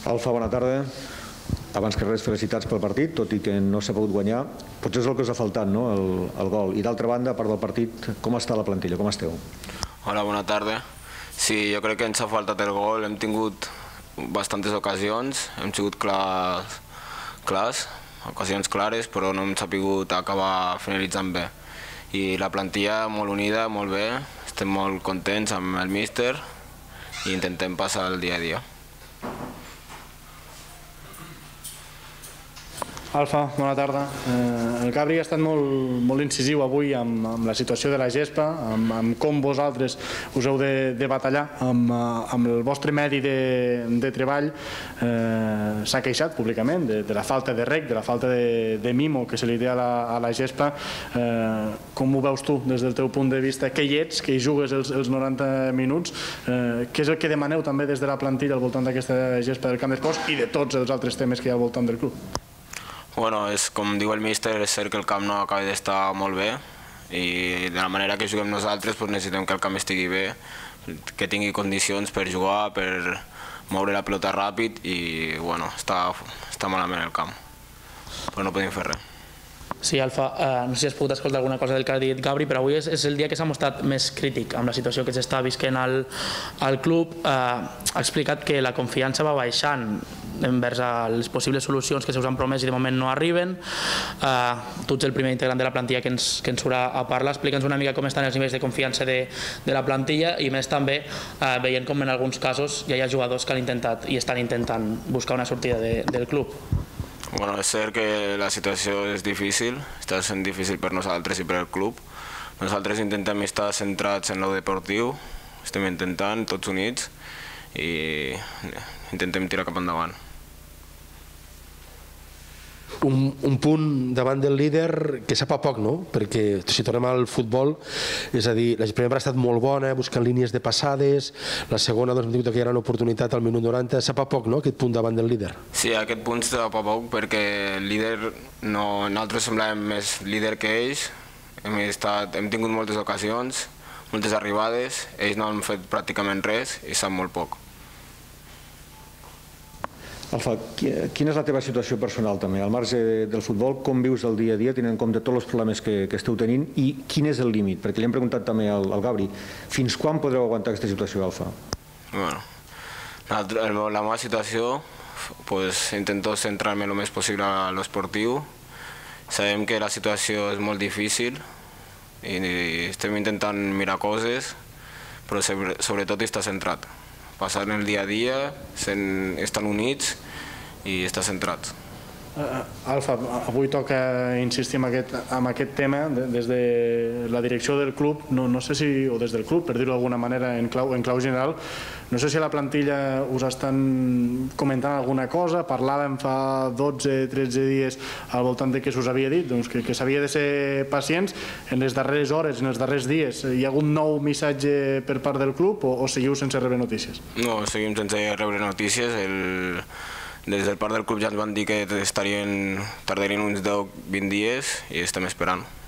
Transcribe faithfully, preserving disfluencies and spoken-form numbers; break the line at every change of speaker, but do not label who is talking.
Alfa, bona tarda. Abans que res, felicitats pel partit, tot i que no s'ha pogut guanyar. Potser és el que us ha faltat, no?, el, el gol. I d'altra banda, a part del partit, com està la plantilla? Com esteu?
Hola, bona tarda. Sí, jo crec que ens ha faltat el gol. Hem tingut bastantes ocasions, hem sigut clars, clars, ocasions clares, però no hem sabut acabar finalitzant bé. I la plantilla molt unida, molt bé, estem molt contents amb el míster i intentem passar el dia a dia.
Alfa, bona tarda. El Gabri ha estat molt incisiu avui amb la situació de la gespa, amb com vosaltres us heu de batallar amb el vostre medi de treball. S'ha queixat públicament de la falta de rec, de la falta de mimo que se li té a la gespa. Com ho veus tu des del teu punt de vista? Que hi ets, que hi jugues els noranta minuts? Què és el que demaneu també des de la plantilla al voltant d'aquesta gespa del camp d'esports i de tots els altres temes que hi ha al voltant del club?
Bueno, és, com diu el míster, és cert que el camp no acaba d'estar molt bé i de la manera que juguem nosaltres necessitem que el camp estigui bé, que tingui condicions per jugar, per moure la pilota ràpid i bueno, està, està malament el camp, però no podem fer res.
Sí, Alfa, no sé si has pogut escoltar alguna cosa del que ha dit Gabri, però avui és el dia que s'ha mostrat més crític amb la situació que s'està visquent al club. Ha explicat que la confiança va baixant envers les possibles solucions que se us han promès i de moment no arriben. Tu ets el primer integrant de la plantilla que ens surà a parlar. Explica'ns una mica com estan els nivells de confiança de la plantilla i més també veient com en alguns casos ja hi ha jugadors que han intentat i estan intentant buscar una sortida del club.
Bueno, és cert que la situació és difícil, està sent difícil per nosaltres i per el club. Nosaltres intentem estar centrats en el deportiu, estem intentant, tots units, i intentem tirar cap endavant.
Un punt davant del líder que sap a poc, no? Perquè si tornem al futbol, és a dir, la primera part ha estat molt bona, buscant línies de passades, la segona doncs hem tingut aquella gran oportunitat al minut noranta, sap a poc, no?, aquest punt davant del líder.
Sí, aquest punt sap a poc perquè el líder, nosaltres semblàvem més líder que ells, hem tingut moltes ocasions, moltes arribades, ells no han fet pràcticament res i sap molt poc.
Alfa, quina és la teva situació personal també? Al marge del futbol, com vius el dia a dia, tenint en compte tots els problemes que esteu tenint i quin és el límit? Perquè li hem preguntat també al Gabri, fins quan podreu aguantar aquesta situació, Alfa?
Bueno, la meva situació, intento centrar-me el més possible a l'esportiu. Sabem que la situació és molt difícil i estem intentant mirar coses, però sobretot estar centrat. Passar el dia a dia, estan units i estar centrats.
Alfa, avui toca insistir en aquest tema des de la direcció del club, no sé si, o des del club, per dir-ho d'alguna manera en clau general, no sé si a la plantilla us estan comentant alguna cosa, parlàvem fa dotze tretze dies al voltant de què s'us havia dit, que s'havia de ser pacients. En les darreres hores, en els darrers dies, hi ha hagut nou missatge per part del club o seguiu sense rebre notícies?
No, seguim sense rebre notícies. Des del part del club ja ens van dir que tardarien uns deu vint dies i estem esperant.